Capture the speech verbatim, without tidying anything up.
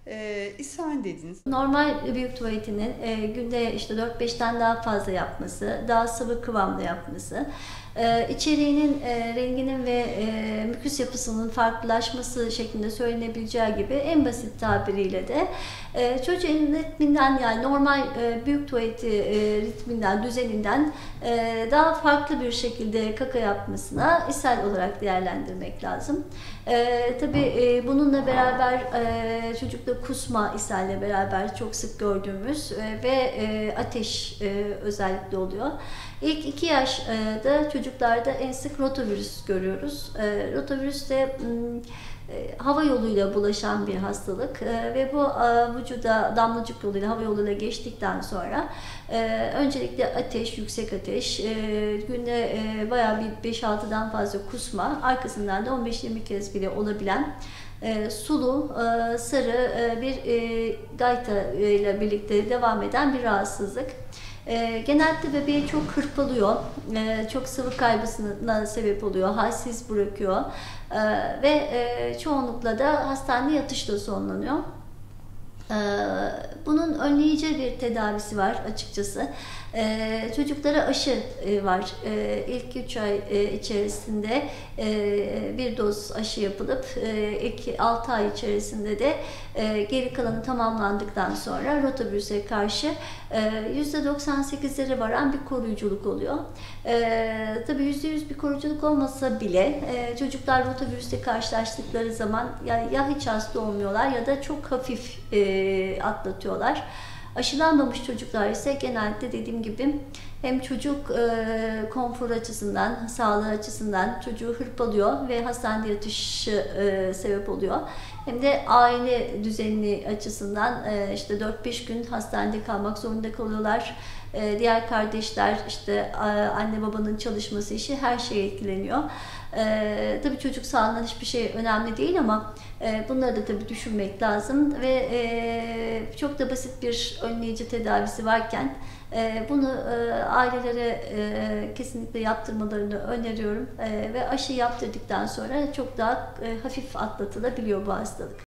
E, ishal dediniz. Normal büyük tuvaletinin e, günde işte dört beşten daha fazla yapması, daha sıvı kıvamda yapması, e, içeriğinin, e, renginin ve e, müküs yapısının farklılaşması şeklinde söylenebileceği gibi en basit tabiriyle de e, çocuğun ritminden, yani normal e, büyük tuvaleti e, ritminden, düzeninden e, daha farklı bir şekilde kaka yapmasına ishal olarak değerlendirmek lazım. E, tabii e, bununla beraber e, çocukta kusma, ishalle beraber çok sık gördüğümüz e, ve e, ateş e, özellikle oluyor. İlk iki yaşta çocuklarda en sık rotavirüs görüyoruz. E, rotavirüs de m, e, hava yoluyla bulaşan bir hastalık e, ve bu e, vücuda damlacık yoluyla, hava yoluyla geçtikten sonra e, öncelikle ateş, yüksek ateş, e, günde e, bayağı bir beş altıdan fazla kusma, arkasından da on beş yirmi kez bile olabilen E, sulu, e, sarı e, bir e, gayta ile birlikte devam eden bir rahatsızlık. E, genellikle bebeği çok hırpalıyor, e, çok sıvı kaybısına sebep oluyor, halsiz bırakıyor e, ve e, çoğunlukla da hastanede yatışla sonlanıyor. Bunun önleyici bir tedavisi var açıkçası. Ee, çocuklara aşı e, var. Ee, ilk üç ay e, içerisinde e, bir doz aşı yapılıp e, ilk altı ay içerisinde de e, geri kalanı tamamlandıktan sonra rotavirüse karşı e, yüzde doksan sekizlere varan bir koruyuculuk oluyor. E, tabii yüzde yüz bir koruyuculuk olmasa bile e, çocuklar rotavirüsle karşılaştıkları zaman ya, ya hiç hasta olmuyorlar ya da çok hafif e, atlatıyorlar. Aşılanmamış çocuklar ise genellikle dediğim gibi hem çocuk e, konfor açısından, sağlığı açısından çocuğu hırpalıyor ve hastanede yatışı e, sebep oluyor. Hem de aile düzeni açısından e, işte dört beş gün hastanede kalmak zorunda kalıyorlar. E, diğer kardeşler, işte anne babanın çalışması, işi, her şey etkileniyor. E, tabii çocuk sağlığından hiçbir şey önemli değil ama e, bunları da tabii düşünmek lazım ve e, çok da basit bir önleyici tedavisi varken e, bunu e, ailelere e, kesinlikle yaptırmalarını öneriyorum e, ve aşı yaptırdıktan sonra çok daha e, hafif atlatılabiliyor bu hastalık.